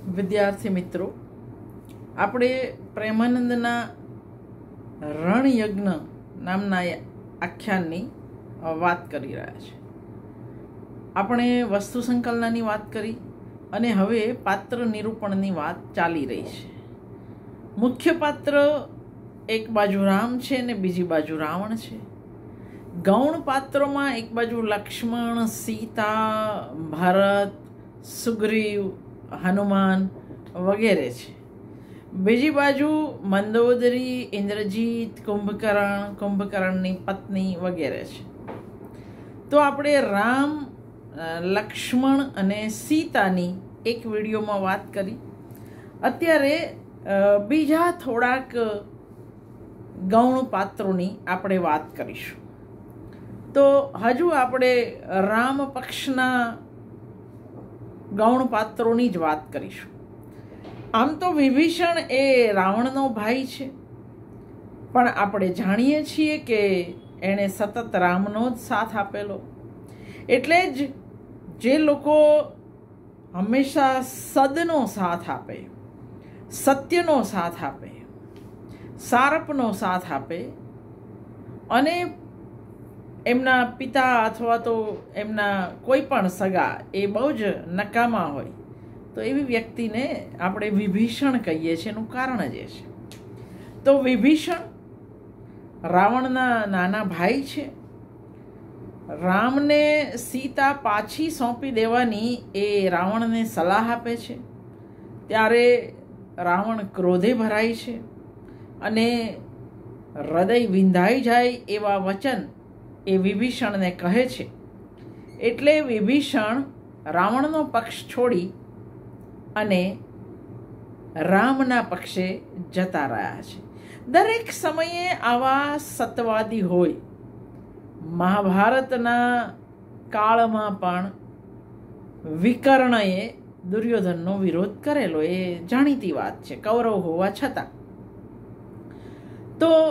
વિદ્યાર્થી મિત્રો, આપણે પ્રેમાનંદના રણયજ્ઞ નામના આખ્યાનની વાત કરી રહ્યા છે. આપણે વસ્તુ સંકલનની વાત કરી અને હવે પાત્ર નિરૂપણની વાત ચાલી રહી છે. મુખ્ય પાત્ર એક બાજુ રામ છે ને બીજી બાજુ રાવણ છે. ગૌણ પાત્રોમાં એક બાજુ લક્ષ્મણ, સીતા, ભરત, સુગ્રીવ, હનુમાન વગેરે છે. બીજી બાજુ મંદોદરી, ઇન્દ્રજીત, કુંભકર્ણની પત્ની વગેરે છે. તો આપણે રામ, લક્ષ્મણ અને સીતાની એક વિડીયોમાં વાત કરી. અત્યારે બીજા થોડાક ગૌણ પાત્રોની આપણે વાત કરીશું. તો હજુ આપણે રામ પક્ષના ગૌણ પાત્રોની જ વાત કરીશું. આમ તો વિભીષણ એ રાવણનો ભાઈ છે, પણ આપણે જાણીએ છીએ કે એણે સતત રામનો જ સાથ આપેલો. એટલે જ જે લોકો હંમેશા સદનો સાથ આપે, સત્યનો સાથ આપે, સારપનો સાથ આપે અને એમના પિતા અથવા તો એમના કોઈ પણ સગા એ બહુ જ નકામા હોય તો એવી વ્યક્તિને આપણે વિભીષણ કહીએ છીએ. એનું કારણ જ એ છે. તો વિભીષણ રાવણના નાના ભાઈ છે. રામને સીતા પાછી સોંપી દેવાની એ રાવણને સલાહ આપે છે. ત્યારે રાવણ ક્રોધે ભરાય છે અને હૃદય વિંધાઈ જાય એવા વચન એ વિભીષણને કહે છે. એટલે વિભીષણ રાવણનો પક્ષ છોડી અને રામના પક્ષે જતા રહ્યા છે. દરેક સમયે આવા સતવાદી હોય. મહાભારતના કાળમાં પણ વિકર્ણએ દુર્યોધનનો વિરોધ કરેલો, એ જાણીતી વાત છે, કૌરવ હોવા છતાં. તો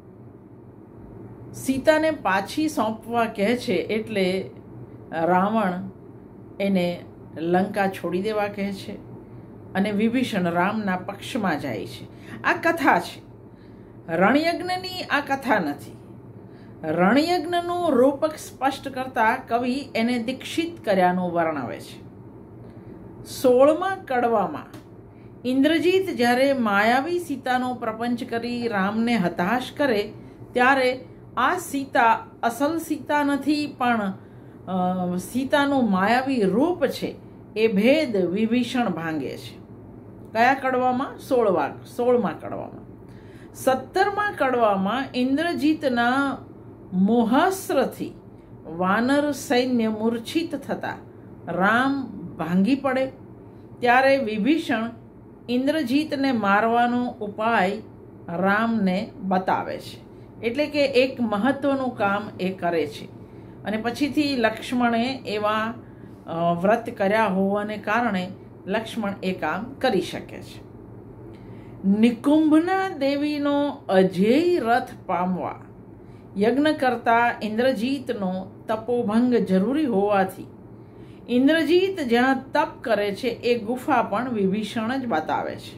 સીતાને પાછી સોંપવા કહે છે એટલે રાવણ એને લંકા છોડી દેવા કહે છે અને વિભીષણ રામના પક્ષમાં જાય છે. આ કથા છે, રણયજ્ઞની આ કથા નથી. રણયજ્ઞનું રૂપક સ્પષ્ટ કરતા કવિ એને દીક્ષિત કર્યાનું વર્ણવે છે. 16મા કડવામાં ઇન્દ્રજીત જ્યારે માયાવી સીતાનો પ્રપંચ કરી રામને હતાશ કરે ત્યારે આ સીતા અસલ સીતા નથી, પણ સીતાનું માયાવી રૂપ છે એ ભેદ વિભીષણ ભાંગે છે. કયા કડવામાં? 16મા કડવામાં. 17મા કડવામાં ઇન્દ્રજીતના મોહાસ્ત્રથી વાનર સૈન્ય મૂર્છિત થતા રામ ભાંગી પડે ત્યારે વિભીષણ ઇન્દ્રજીતને મારવાનો ઉપાય રામને બતાવે છે. એટલે કે એક મહત્વનું કામ એ કરે છે અને પછીથી લક્ષ્મણે એવા વ્રત કર્યા હોવાને કારણે લક્ષ્મણ એ કામ કરી શકે છે. નિકુંભના દેવીનો અજેય રથ પામવા યજ્ઞ કરતા ઇન્દ્રજીતનો તપોભંગ જરૂરી હોવાથી ઇન્દ્રજીત જ્યાં તપ કરે છે એ ગુફા પણ વિભીષણ જ બતાવે છે.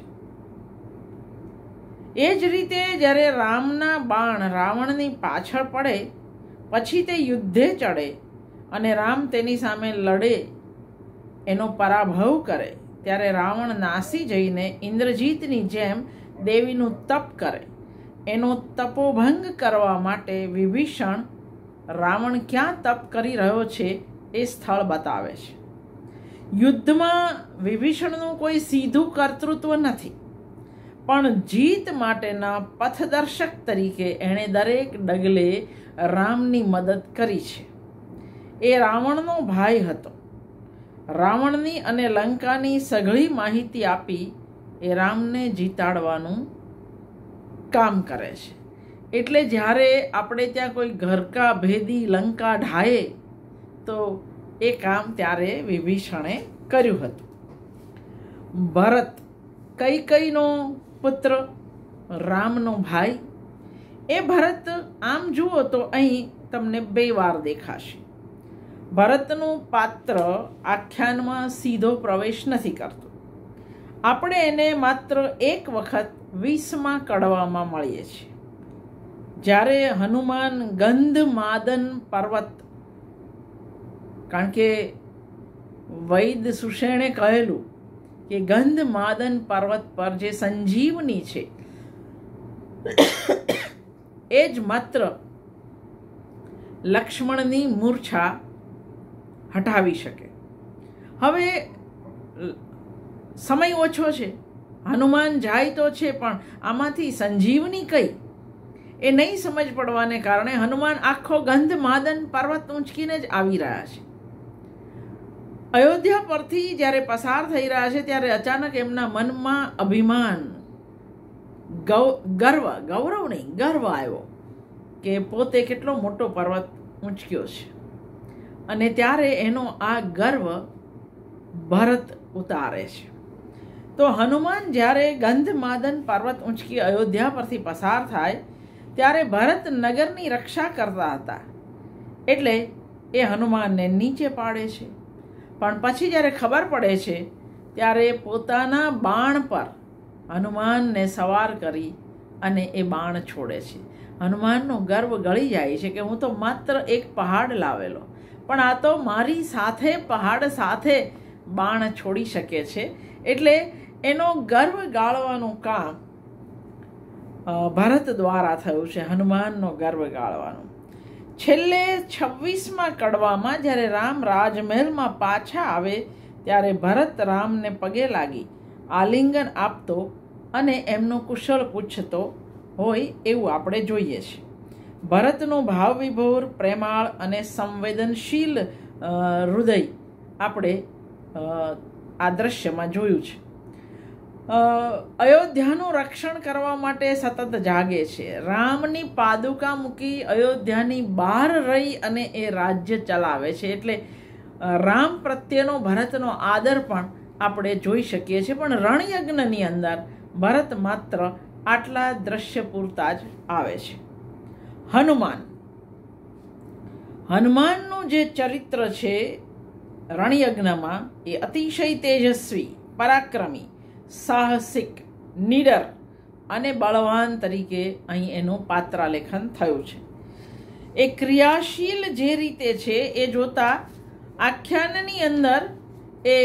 એ જ રીતે જ્યારે રામના બાણ રાવણની પાછળ પડે પછી તે યુદ્ધે ચડે અને રામ તેની સામે લડે, એનો પરાભવ કરે, ત્યારે રાવણ નાસી જઈને ઇન્દ્રજીતની જેમ દેવીનું તપ કરે. એનો તપોભંગ કરવા માટે વિભીષણ રાવણ ક્યાં તપ કરી રહ્યો છે એ સ્થળ બતાવે છે. યુદ્ધમાં વિભીષણનું કોઈ સીધું કર્તૃત્વ નથી, પણ જીત માટેના પથદર્શક તરીકે એણે દરેક ડગલે રામની મદદ કરી છે. એ રાવણનો ભાઈ હતો. રાવણની અને લંકાની સઘળી માહિતી આપી એ રામને જીતાડવાનું કામ કરે છે. એટલે જ્યારે આપણે ત્યાં કોઈ ઘરકા ભેદી લંકા ઢાળે તો એ કામ ત્યારે વિભીષણે કર્યું હતું. ભરત કૈકેયીનો પુત્ર, રામનો ભાઈ. એ ભરત આમ જુઓ તો અહીં તમને 2 વાર દેખાશે. ભરતનું પાત્ર આખ્યાનમાં સીધો પ્રવેશ નથી કરતું. આપણે એને માત્ર એક વખત 20મા કડવામાં મળીએ છીએ, જ્યારે હનુમાન ગંધમાદન પર્વત, કારણ કે વૈદ સુષેણે કહેલું કે ગંધમાદન પર્વત પર જે સંજીવની છે એ જ માત્ર લક્ષ્મણની મૂર્છા હટાવી શકે. હવે સમય ઓછો છે, હનુમાન જાય તો છે, પણ આમાંથી સંજીવની કઈ એ નહીં સમજ પડવાને કારણે હનુમાન આખો ગંધમાદન પર્વત ઊંચકીને જ આવી રહ્યા છે. અયોધ્યા પરથી જ્યારે પસાર થઈ રહ્યા છે ત્યારે અચાનક એમના મનમાં અભિમાન, ગૌરવ નહીં, ગર્વ આવ્યો કે પોતે કેટલો મોટો પર્વત ઊંચક્યો છે. અને ત્યારે એનો આ ગર્વ ભરત ઉતારે છે. તો હનુમાન જ્યારે ગંધમાદન પર્વત ઊંચકી અયોધ્યા પરથી પસાર થાય ત્યારે ભરત નગરની રક્ષા કરતા હતા, એટલે એ હનુમાનને નીચે પાડે છે. પણ પછી જ્યારે ખબર પડે છે ત્યારે પોતાના બાણ પર હનુમાનને સવાર કરી અને એ બાણ છોડે છે. હનુમાનનો ગર્વ ગળી જાય છે કે હું તો માત્ર એક પહાડ લાવેલો, પણ આ તો મારી સાથે પહાડ સાથે બાણ છોડી શકે છે. એટલે એનો ગર્વ ગાળવાનું કામ ભરત દ્વારા થયું છે, હનુમાનનો ગર્વ ગાળવાનું. છેલ્લે 26મા કડવામાં જ્યારે રામ રાજમહેલમાં પાછા આવે ત્યારે ભરત રામને પગે લાગી આલિંગન આપતો અને એમનો કુશળ પૂછતો હોય એવું આપણે જોઈએ છીએ. ભરતનું ભાવવિભોર, પ્રેમાળ અને સંવેદનશીલ હૃદય આપણે આ દ્રશ્યમાં જોયું છે. અયોધ્યાનું રક્ષણ કરવા માટે સતત જાગે છે. રામની પાદુકા મૂકી અયોધ્યાની બહાર રહી અને એ રાજ્ય ચલાવે છે. એટલે રામ પ્રત્યેનો ભરતનો આદર પણ આપણે જોઈ શકીએ છીએ. પણ રણયજ્ઞની અંદર ભરત માત્ર આટલા દ્રશ્ય પૂરતા જ આવે છે. હનુમાનનું જે ચરિત્ર છે રણયજ્ઞમાં એ અતિશય તેજસ્વી, પરાક્રમી, સાહસિક, નીડર અને બળવાન તરીકે અહીં એનું પાત્રાલેખન થયું છે. એ ક્રિયાશીલ જે રીતે છે એ જોતા આખ્યાનની અંદર એ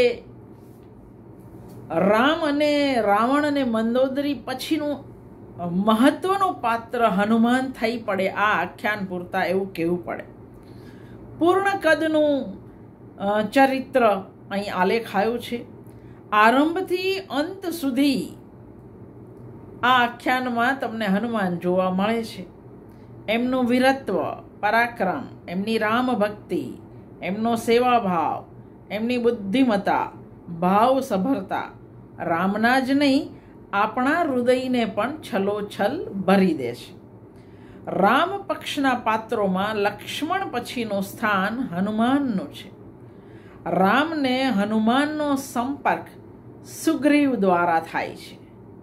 રામ અને રાવણ અને મંદોદરી પછીનું મહત્વનું પાત્ર હનુમાન થઈ પડે આ આખ્યાન પૂરતા એવું કહેવું પડે. પૂર્ણ કદનું ચરિત્ર અહીં આલેખાયું છે. આરંભથી અંત સુધી આ આખ્યાનમાં તમને હનુમાન જોવા મળે છે. એમનું વીરત્વ, પરાક્રમ, એમની રામ ભક્તિ, એમનો સેવાભાવ, એમની બુદ્ધિમત્તા, ભાવ સભરતા રામના જ નહીં આપણા હૃદયને પણ છલોછલ ભરી દે છે. રામ પક્ષના પાત્રોમાં લક્ષ્મણ પછીનું સ્થાન હનુમાનનું છે. રામને હનુમાનનો સંપર્ક સુગ્રીવ દ્વારા થાય છે.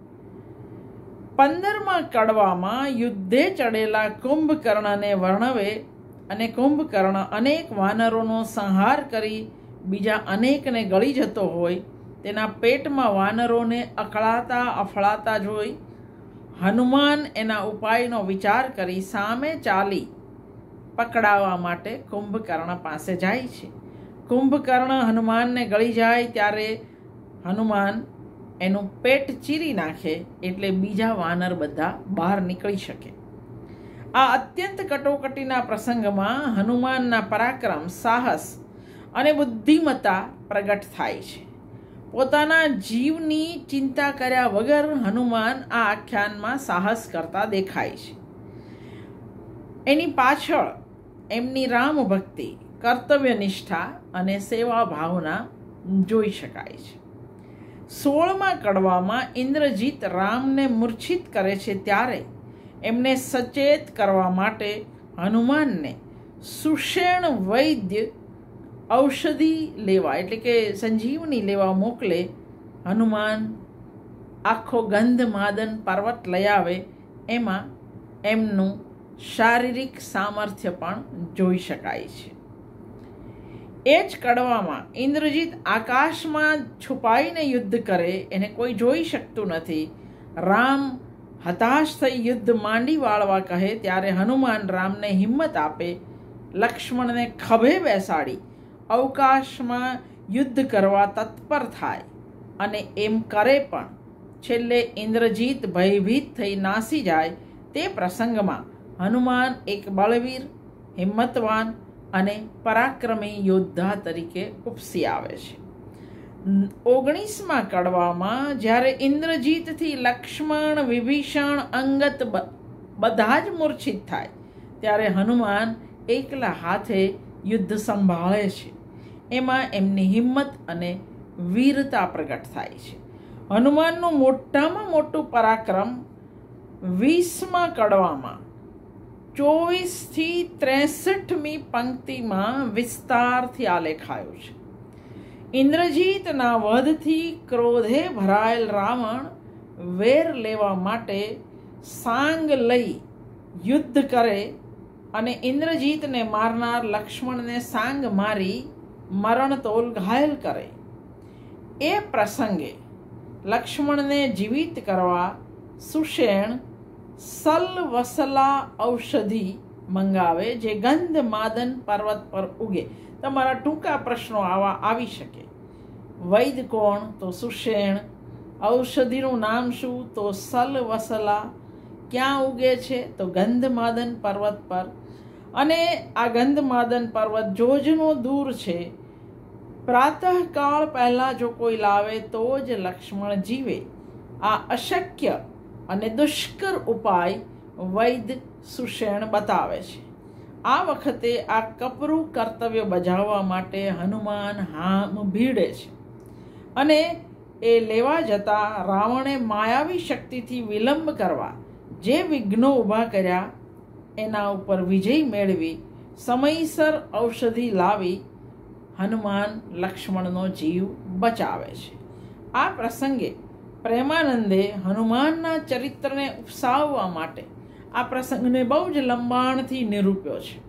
15મા કડવામાં યુદ્ધે ચડેલા કુંભકર્ણને વર્ણવે અને કુંભકર્ણ અનેક વાનરોનો સંહાર કરી બીજા અનેકને ગળી જતો હોય તેના પેટમાં વાનરોને અકળાતા અફળાતા જોઈ હનુમાન એના ઉપાયનો વિચાર કરી સામે ચાલી પકડાવવા માટે કુંભકર્ણ પાસે જાય છે. કુંભકર્ણ હનુમાનને ગળી જાય ત્યારે હનુમાન એનું પેટ ચીરી નાખે એટલે બીજા વાનર બધા બહાર નીકળી શકે. આ અત્યંત કટોકટીના પ્રસંગમાં હનુમાનના પરાક્રમ, સાહસ અને બુદ્ધિમત્તા પ્રગટ થાય છે. પોતાના જીવની ચિંતા કર્યા વગર હનુમાન આ આખ્યાનમાં સાહસ કરતા દેખાય છે. એની પાછળ એમની રામ ભક્તિ, કર્તવ્યનિષ્ઠા અને સેવા ભાવના જોઈ શકાય છે. 16મા કડવામાં ઇન્દ્રજીત રામને મૂર્છિત કરે છે ત્યારે એમને સચેત કરવા માટે હનુમાનને સુષેણ વૈદ્ય ઔષધિ લેવા એટલે કે સંજીવની લેવા મોકલે. હનુમાન આખો ગંધમાદન પર્વત લઈ આવે એમાં એમનું શારીરિક સામર્થ્ય પણ જોઈ શકાય છે. એ જ કડવામાં ઇન્દ્રજીત આકાશમાં છુપાઈને યુદ્ધ કરે, એને કોઈ જોઈ શકતું નથી. રામ હતાશ થઈ યુદ્ધ માંડી વાળવા કહે ત્યારે હનુમાન રામને હિંમત આપે, લક્ષ્મણને ખભે બેસાડી અવકાશમાં યુદ્ધ કરવા તત્પર થાય અને એમ કરે પણ છેલ્લે ઇન્દ્રજીત ભયભીત થઈ નાસી જાય. તે પ્રસંગમાં હનુમાન એક બળવીર, હિંમતવાન અને પરાક્રમી યોદ્ધા તરીકે ઉપસી આવે છે. 19મા કડવામાં જ્યારે ઇન્દ્રજીતથી લક્ષ્મણ, વિભીષણ, અંગત બધા જ મૂર્છિત થાય ત્યારે હનુમાન એકલા હાથે યુદ્ધ સંભાળે છે. એમાં એમની હિંમત અને વીરતા પ્રગટ થાય છે. હનુમાનનું મોટામાં મોટું પરાક્રમ 20મા કડવામાં 24થી 63મી પંક્તિમાં વિસ્તારથી આલેખાયું છે. ઇન્દ્રજીતના વધથી ક્રોધે ભરાયેલ રાવણ વેર લેવા માટે સાંગ લઈ યુદ્ધ કરે અને ઇન્દ્રજીતને મારનાર લક્ષ્મણને સાંગ મારી મરણતોલ ઘાયલ કરે. એ પ્રસંગે લક્ષ્મણને જીવિત કરવા સુષેણ સલવસલા ઔષધિ મંગાવે, જે ગંધમાદન પર્વત પર ઉગે. તમારા ટૂંકા પ્રશ્નો આવા આવી શકે. વૈદ કોણ? તો સુષેણ. ઔષધિનું નામ શું? તો સલવસલા. ક્યાં ઉગે છે? તો ગંધમાદન પર્વત પર. અને આ ગંધમાદન પર્વત જોજનો દૂર છે. પ્રાતઃકાળ પહેલાં જો કોઈ લાવે તો જ લક્ષ્મણ જીવે. આ અશક્ય અને દુષ્કર ઉપાય વૈદ સુષેણ બતાવે છે. આ વખતે આ કપરું કર્તવ્ય બજાવવા માટે હનુમાન હામ ભીડે છે અને એ લેવા જતાં રાવણે માયાવી શક્તિથી વિલંબ કરવા જે વિઘ્નો ઊભા કર્યા એના ઉપર વિજય મેળવી સમયસર ઔષધિ લાવી હનુમાન લક્ષ્મણનો જીવ બચાવે છે. આ પ્રસંગે પ્રેમાનંદે હનુમાનના ચરિત્રને ઉપસાવવા માટે આ પ્રસંગને બહુ જ લંબાણથી નિરૂપ્યો છે.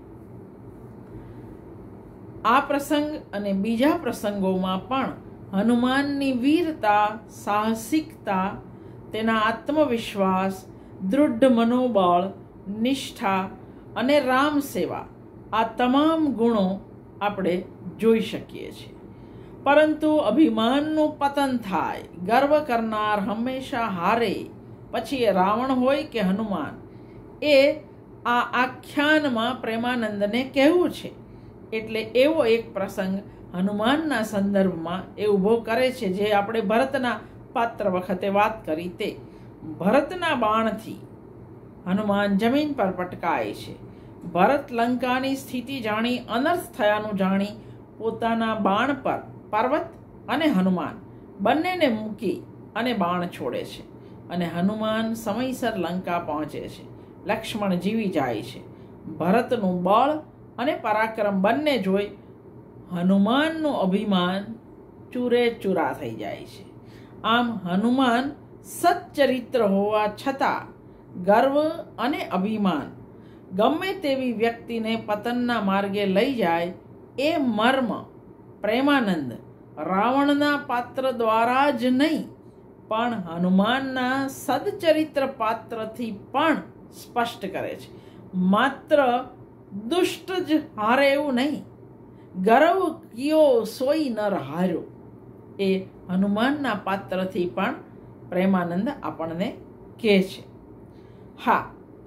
આ પ્રસંગ અને બીજા પ્રસંગોમાં પણ હનુમાનની વીરતા, સાહસિકતા, તેના આત્મવિશ્વાસ, દૃઢ મનોબળ, નિષ્ઠા અને રામ સેવા, આ તમામ ગુણો આપણે જોઈ શકીએ છીએ. પરંતુ અભિમાનનું પતન થાય, ગર્વ કરનાર હંમેશા હારે. પછી એ રાવણ હોય કે હનુમાન, એ આ આખ્યાનમાં પ્રેમાનંદને કહેવું છે. એટલે એવો એક પ્રસંગ હનુમાનના સંદર્ભમાં એ ઊભો કરે છે, જે આપણે ભરતના પાત્ર વખતે વાત કરી તે. ભરતના બાણથી હનુમાન જમીન પર પટકાય છે. ભરત લંકાની સ્થિતિ જાણી, અનર્થ થયાનું જાણી પોતાના બાણ પર પર્વત અને હનુમાન બંનેને મૂકી અને બાણ છોડે છે અને હનુમાન સમયસર લંકા પહોંચે છે. લક્ષ્મણ જીવી જાય છે. ભરતનું બળ અને પરાક્રમ બંને જોઈ હનુમાનનું અભિમાન ચૂરે ચૂરા થઈ જાય છે. આમ હનુમાન સચ્ચરિત્ર હોવા છતાં ગર્વ અને અભિમાન ગમે તેવી વ્યક્તિને પતનના માર્ગે લઈ જાય એ મર્મ પ્રેમાનંદ રાવણના પાત્ર દ્વારા જ નહીં પણ હનુમાનના સદચરિત્ર પાત્રથી પણ સ્પષ્ટ કરે છે. માત્ર દુષ્ટ જ હારે એવું નહીં, ગર્વ કિયો સોઈ નર હાર્યો, એ હનુમાનના પાત્રથી પણ પ્રેમાનંદ આપણને કહે છે. હા,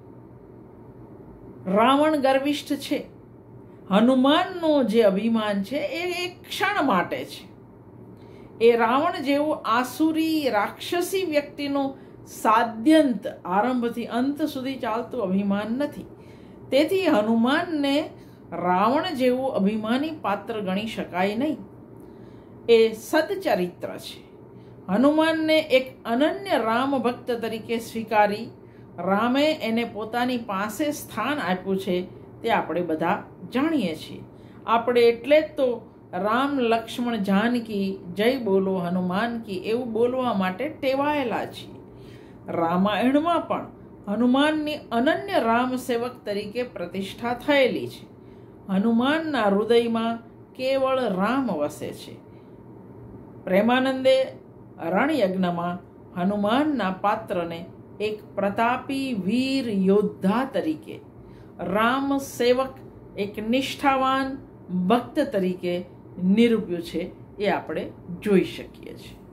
રાવણ ગર્વિષ્ઠ છે. હનુમાનનું જે અભિમાન છે એ એક ક્ષણ માટે છે. એ રાવણ જેવું આસુરી રાક્ષસી વ્યક્તિનું સાદ્યંત આરંભથી અંત સુધી ચાલતું અભિમાન નથી. તેથી હનુમાનને રાવણ જેવું અભિમાની પાત્ર ગણી શકાય નહીં. એ સદચરિત્ર છે. હનુમાનને એક અનન્ય રામ ભક્ત તરીકે સ્વીકારી રામે એને પોતાની પાસે સ્થાન આપ્યું છે તે આપણે બધા જાણીએ છીએ. આપણે એટલે જ તો રામ લક્ષ્મણ જાનકી જય બોલો હનુમાન કી એવું બોલવા માટે ટેવાયેલા છીએ. રામાયણમાં પણ હનુમાનની અનન્ય રામ સેવક તરીકે પ્રતિષ્ઠા થયેલી છે. હનુમાનના હૃદયમાં કેવળ રામ વસે છે. પ્રેમાનંદે રણયજ્ઞમાં હનુમાનના પાત્રને એક પ્રતાપી વીર યોદ્ધા તરીકે, રામ સેવક એક નિષ્ઠાવાન ભક્ત તરીકે નિરૂપ્યું છે એ આપણે જોઈ શકીએ છીએ.